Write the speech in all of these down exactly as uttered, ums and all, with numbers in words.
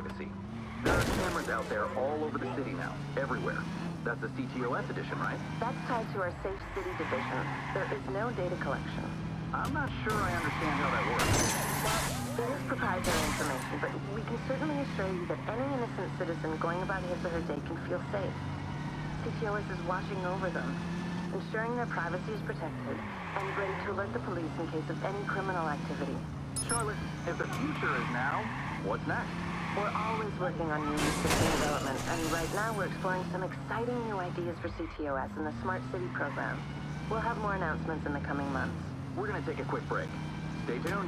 privacy. There are cameras out there all over the city now, everywhere. That's the C T O S edition, right? That's tied to our Safe City division. There is no data collection. I'm not sure I understand how that works. Well, it is proprietary information, but we can certainly assure you that any innocent citizen going about his or her day can feel safe. C T O S is watching over them, ensuring their privacy is protected, and ready to alert the police in case of any criminal activity. Charlotte, if the future is now, what's next? We're always working on new system development, and right now we're exploring some exciting new ideas for C T O S in the Smart City program. We'll have more announcements in the coming months. We're gonna take a quick break. Stay tuned.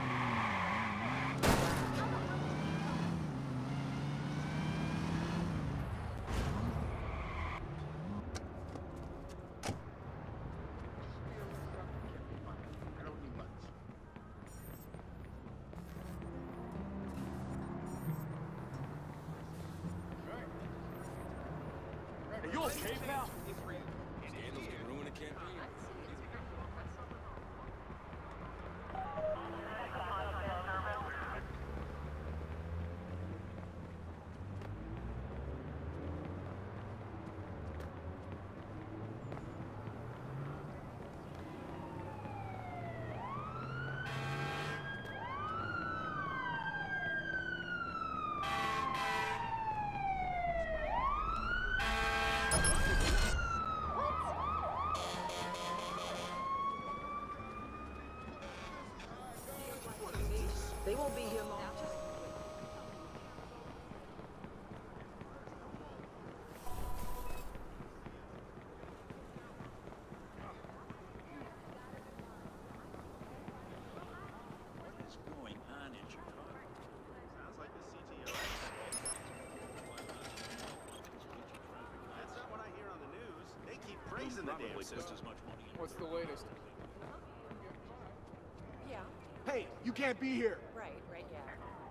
Are you okay, pal? Scandals can ruin a campaign. They won't be here long. What is going on in Chicago? Sounds like the C T O S. That's not what I hear on the news. They keep praising the damn Probably system. puts as much money in. What's the latest? Yeah, Hey, you can't be here. right, right, yeah.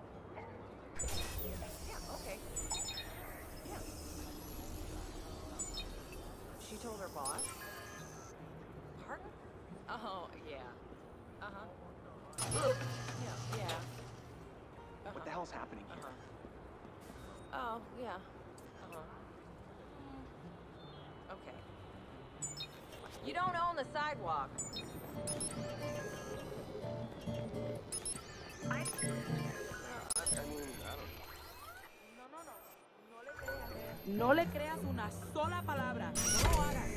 Yeah, okay. Yeah. She told her boss? Pardon? Oh, yeah. Uh-huh. Yeah, yeah. Uh-huh. What the hell's happening here? Uh-huh. Oh, yeah. Uh-huh. Mm. Okay. You don't own the sidewalk. I... No le creas una sola palabra. No lo hagas.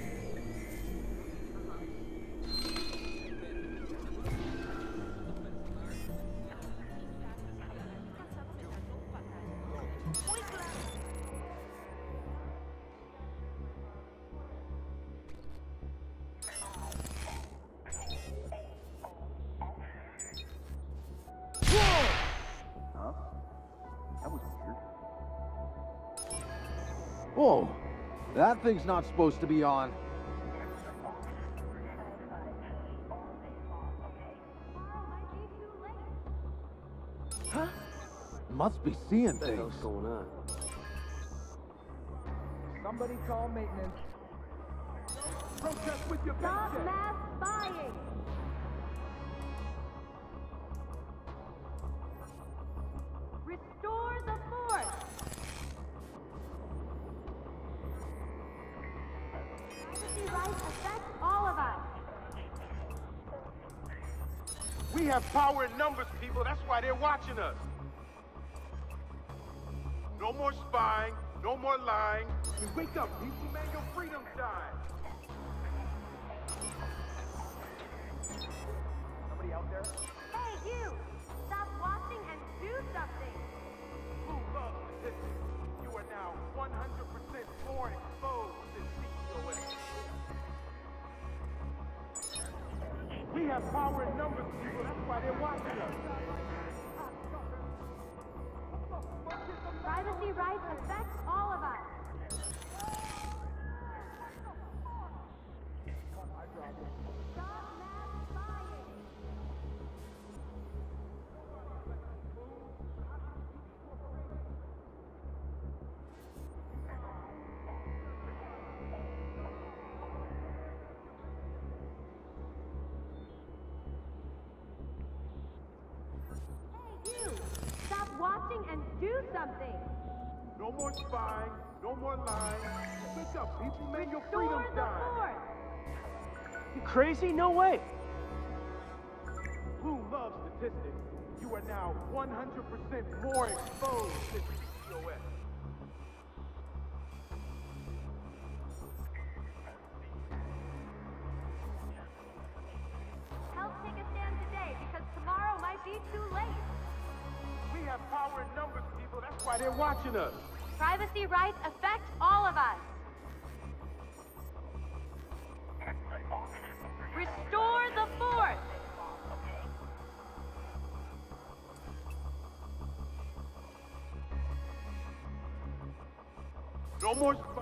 Whoa, that thing's not supposed to be on. Huh? Must be seeing things. What's going on? Somebody call maintenance. Protest with your Stop paycheck. mass buying! Restore the force! Privacy rights affect all of us. We have power in numbers, people. That's why they're watching us. No more spying. No more lying. We wake up, people, man. Your freedom shine. Somebody out there? Hey, you! Stop watching and do something! Who loves statistics? You are now one hundred percent more exposed than C T O S. We have power in numbers, people. That's why they're watching us. Privacy rights affect all of us. Stop mass buying. Hey, you! Stop watching and do something. No more spying, no more lying. Wake up, people, man, your Restore freedom's the dying. force. You crazy? No way. Who loves statistics? You are now one hundred percent more exposed to C T O S. Help take a stand today because tomorrow might be too late. We have power in numbers, people. That's why they're watching us. Privacy rights affect all of us. Restore the force. No more spy.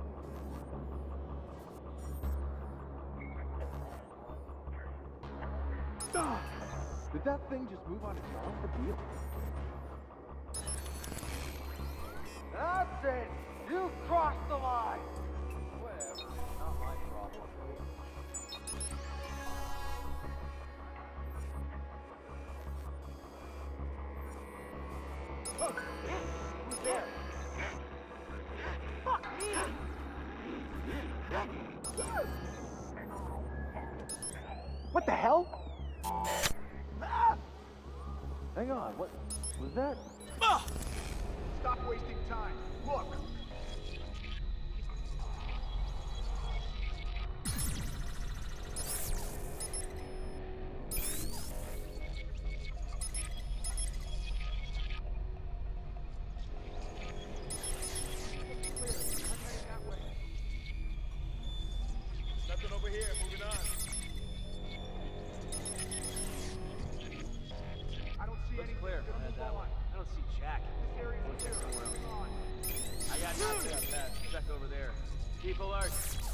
Ah! Did that thing just move on its own for real? That's it! You crossed the line! Whatever, not my problem. Look! Who's there? Fuck me! What the hell? Ah! Hang on, what was that? Ah! Stop wasting time. Look! Nothing over here. Moving on. I don't see anything. clear. Gonna move on. I don't see Jack. This area's We'll check clear. somewhere else. Move on. I got nothing up that. Check over there. Keep alert.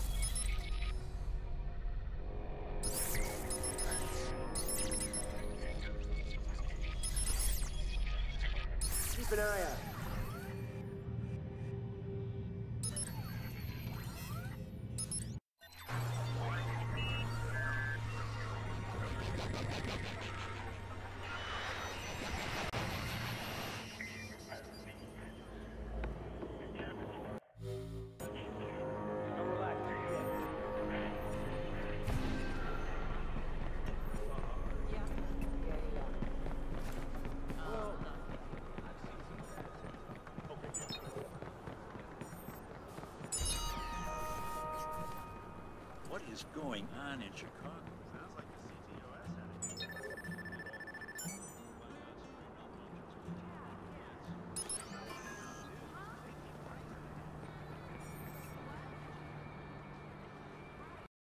Keep an eye out. What is going on in Chicago?